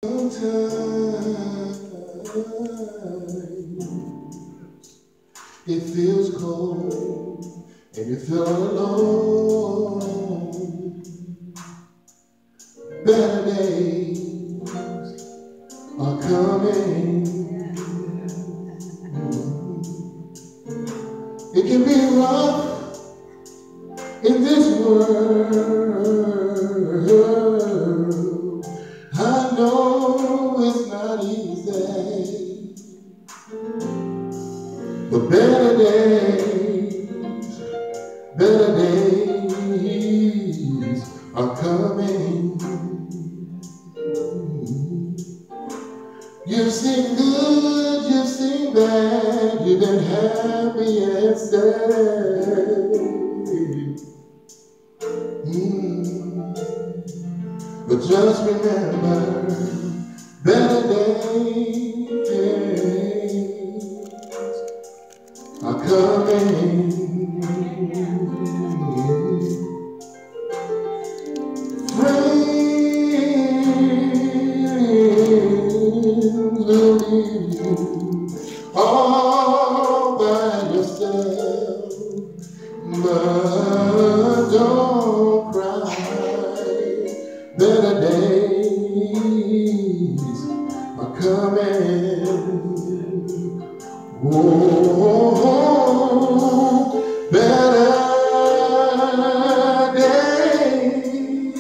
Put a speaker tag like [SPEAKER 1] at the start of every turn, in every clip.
[SPEAKER 1] It feels cold and you feel alone. Better days are coming. It can be rough in this world. I know it's not easy, but better days are coming. You've seen good, you've seen bad, you've been happy and sad. But just remember, better days are coming. Friends will leave you all by yourself, but don't cry. Better days are coming. Oh, better days,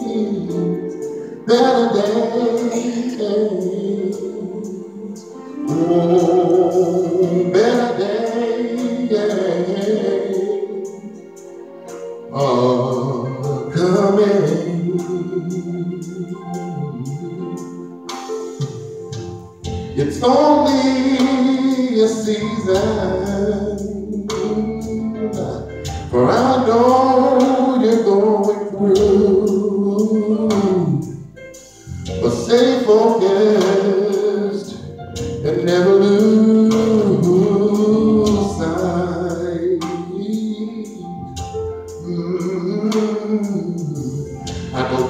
[SPEAKER 1] better days. Oh, better days are coming. It's only a season, for I know you're going through. But stay focused and never lose sight. I know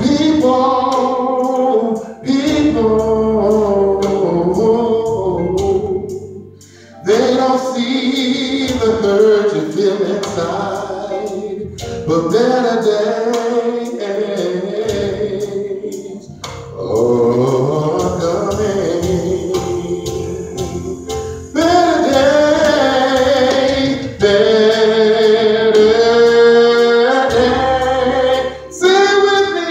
[SPEAKER 1] they don't see the hurt you feel inside, but better days are coming. Better days, better days. Say with me,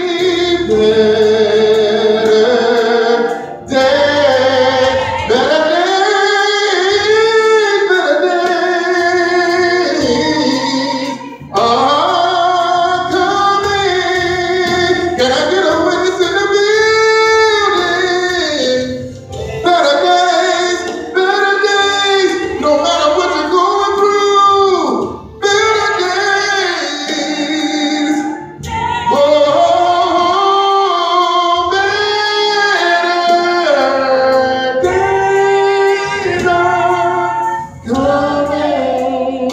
[SPEAKER 1] better days, better days, better days are coming. Can I get a witness in the building? Better days, no matter what you're going through. Better days, oh, better days are coming.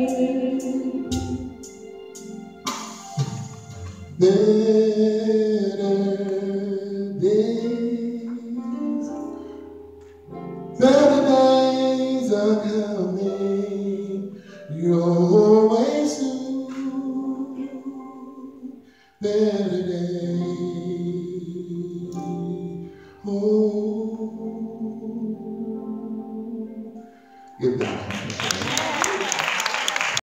[SPEAKER 1] Better days are coming your way soon. Better days, oh, give that.